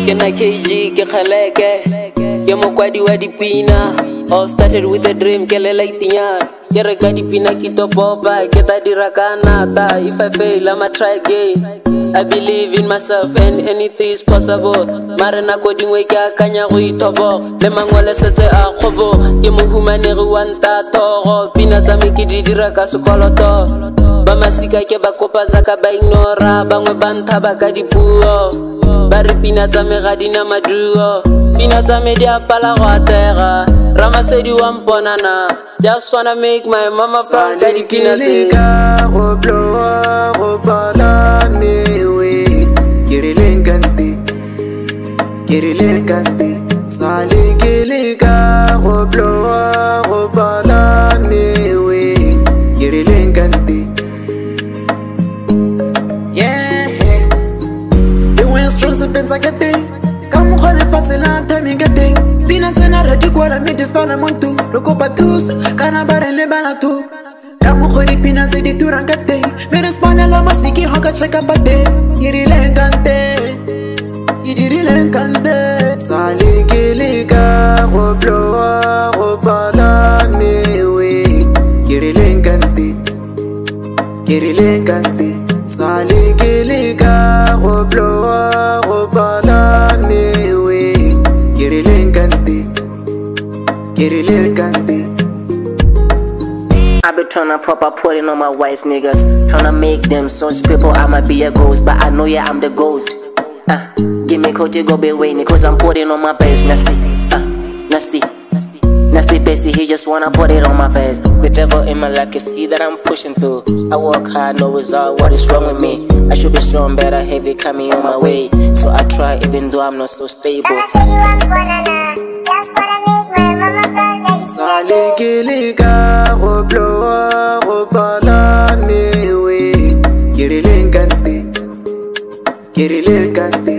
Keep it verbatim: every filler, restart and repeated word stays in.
Ke na K G ke khaleke ke mokwadi wa dipina. All started with a dream ke le laitinya. Ke reka dipina ke topopa ke ta dira kanata. If I fail I'ma try again. I believe in myself and anything is possible. Mare na ko dingwe ke akanya go ithobo. Le mangwele setse a khobo. Ke mo humanegi wa nta thoro. Pina tsa me ke di dira ka sekoloto. Ba masika ke ba kopa za ka ba ignora. Bangwe ba nthaba ka dipuo. Ba re pina tsa me ga dina maduo. Pina tsa me di apala go atega. Ramasedi wa mponana. Just wanna make my mama proud. Ka dipina tse go blow go bala me we. Kirileng kanti Kirileng kanti Sali kilika go blow go bala me we. Kirileng kanti. Yeah, the Westros pensa que te Kamu khone fatsela tami que te Pina tsena rati kwa la mete fala montu Loko patus kana bare le bana tu Kamu khone pina tse di turanga te Me responde la masiki hoka cheka pate Kirileng kante Kirileng kante Sali kilika go blow go bala me we. Kirileng kante Kirileng kante Sali kilika go blow go bala me we. Kirileng kante Kirileng kante. I be tryna pop up putting on my wise niggas, tryna make them such people. I'ma be a ghost, but I know yeah I'm the ghost. Uh, give me coat go be waiting, cause I'm putting on my best. Nasty, uh, nasty, nasty, nasty bestie. He just wanna put it on my vest. The devil in my life can see that I'm pushing through. I work hard, no result. What is wrong with me? I should be strong, better, heavy coming on my way. So I try, even though I'm not so stable. Sali kilika go blow go bala me we. Kirileng kante Kirileng kante